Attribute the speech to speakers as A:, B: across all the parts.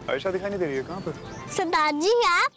A: आयशा दिखाई नहीं दे रही है, कहाँ पर?
B: सरदार जी आप?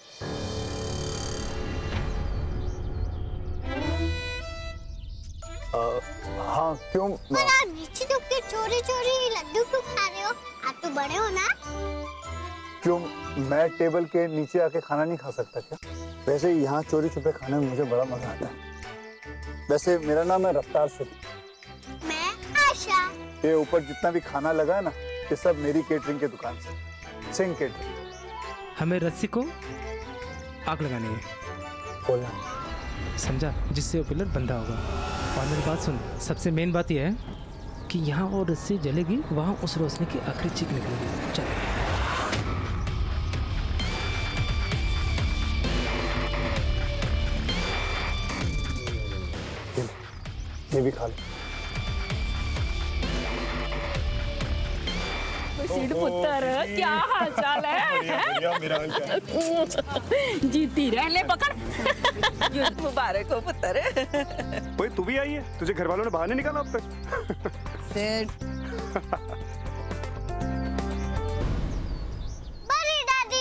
A: हाँ क्यों?
B: पर आप नीचे छुप के चोरी चोरी लड्डू क्यों खा रहे हो? आप तो बड़े हो ना?
A: क्यों मैं टेबल के नीचे आके खाना नहीं खा सकता क्या? वैसे यहाँ चोरी छुपे खाने में मुझे बड़ा मजा आता है। वैसे मेरा नाम है रफ्तार सिंह।
B: मैं आशा।
A: ये ऊपर जितना भी खाना लगा है ना, ये सब मेरी केटरिंग के दुकान से, सिंह केटरिंग।
C: हमें रस्सी को आग लगानी है,
A: बोलना
C: समझा? जिससे वो पिलर बंधा होगा। और मेरी बात सुन, सबसे मेन बात यह है कि यहाँ वो रस्सी जलेगी, वहाँ उस रोशनी की आखिरी चीख निकलेगी। चल
A: ये भी खा लो।
D: सीड पुत्र, क्या हाल चाल है?
A: बढ़िया, मेरा हाल चाल।
D: जीती रहने पकड़। युद्ध मुबारक हो पुत्र।
A: ओए तू भी आई है? तुझे घर वालों ने बाहर नहीं निकाला अब तक?
D: सेठ।
B: बड़ी दादी।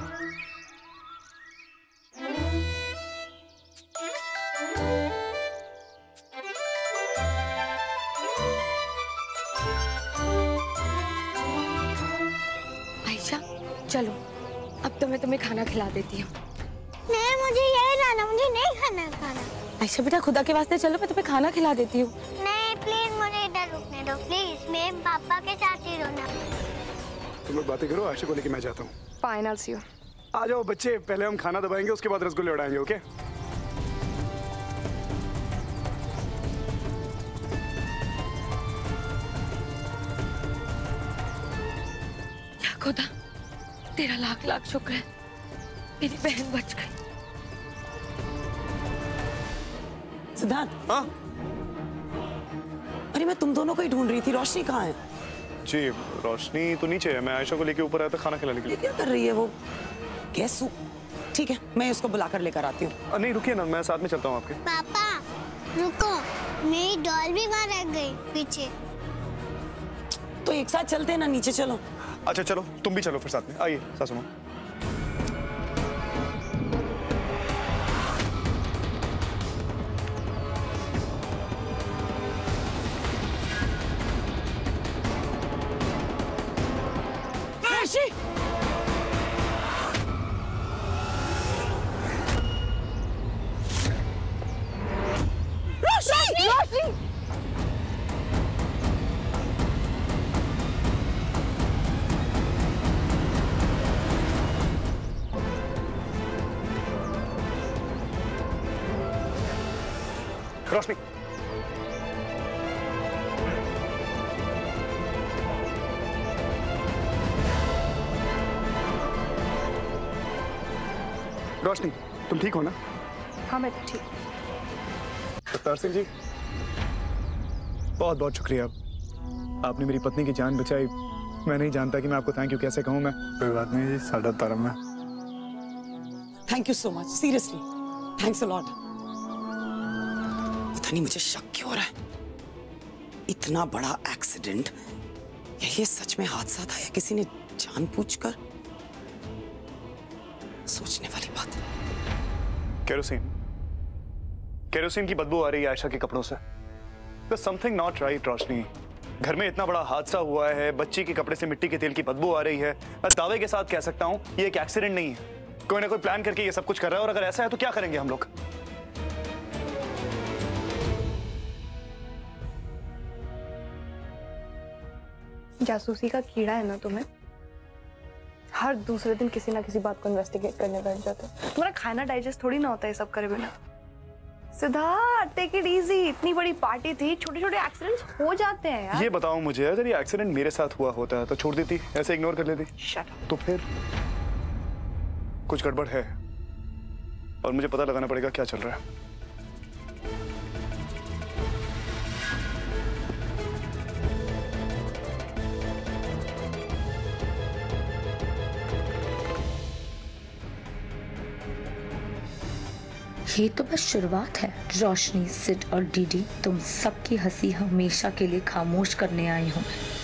E: आयशा चलो, अब तो मैं तुम्हें खाना खिला देती हूँ।
B: नहीं मुझे यही लाना, मुझे नहीं खाना खाना।
E: आयशा बेटा खुदा के वास्ते चलो, मैं तुम्हें खाना खिला देती हूँ।
B: नहीं प्लीज मुझे इधर रुकने दो प्लीज, मैं पापा के साथ ही रहना।
A: तुम लोग बातें करो, आयशा को लेके मैं जाता हूँ।
E: Fine, I C you.
A: आ जाओ बच्चे, पहले हम खाना दबाएंगे, उसके बाद रसगुल्ले उड़ाएंगे। ओके?
E: खुदा तेरा लाख लाख शुक्र है, मेरी बहन बच गई।
F: सिद्धार्थ।
A: हाँ?
F: अरे मैं तुम दोनों को ही ढूंढ रही थी, रोशनी कहाँ है?
A: जी रोशनी तो नीचे है, मैं आयशा को लेके ऊपर आया था खाना खिलाने के
F: ये
A: लिए।
F: क्या कर रही है वो? Gas soup. ठीक है, मैं उसको बुलाकर लेकर आती हूँ।
A: नहीं रुकिए ना, मैं साथ में चलता हूँ आपके।
B: पापा रुको, मेरी डॉल भी वहाँ रह गई पीछे।
F: तो एक साथ चलते हैं ना, नीचे चलो।
A: अच्छा चलो, तुम भी चलो फिर साथ में। आइए सासू माँ। रोशनी, रोशनी तुम ठीक हो ना?
E: हाँ मैं तो ठीक।
A: रफ्तार सिंह जी, बहुत बहुत शुक्रिया, आपने मेरी पत्नी की जान बचाई। मैं नहीं जानता कि मैं आपको थैंक यू कैसे कहूँ। मैं कोई बात नहीं जी, साढ़ा तरम है।
F: Thank you so much, seriously thanks a lot. पता नहीं मुझे शक क्यों हो रहा है, इतना बड़ा एक्सीडेंट, या ये सच में हादसा था या किसी ने जानबूझकर? सोचने वाली बात है।
A: केरोसिन की बदबू आ रही है आयशा के कपड़ों से। There's something not right, रोशनी। घर में इतना बड़ा हादसा हुआ है, बच्ची के कपड़े से मिट्टी के तेल की बदबू आ रही है। मैं दावे के साथ कह सकता हूँ ये एक एक्सीडेंट नहीं है, कोई ना कोई प्लान करके ये सब कुछ कर रहा है। और अगर ऐसा है तो क्या करेंगे हम लोग?
E: जासूसी का कीड़ा है ना तुम्हें, हर दूसरे दिन किसी ना किसी बात को इन्वेस्टिगेट करने बैठ जाते हो। तुम्हारा खाना डाइजेस्ट थोड़ी ना होता है सब करे बिना। सिद्धार्थ टेक इट इजी, इतनी बड़ी पार्टी थी, छोटे छोटे एक्सीडेंट्स हो जाते हैं यार।
A: ये बताओ मुझे, अगर ये एक्सीडेंट मेरे साथ हुआ होता तो छोड़ देती, ऐसे इग्नोर कर लेती?
E: Shut up.
A: तो फिर कुछ गड़बड़ है और मुझे पता लगाना पड़ेगा क्या चल रहा है।
G: ये तो बस शुरुआत है। रोशनी, सिड और डीडी, तुम सबकी हंसी हमेशा के लिए खामोश करने आई हूँ।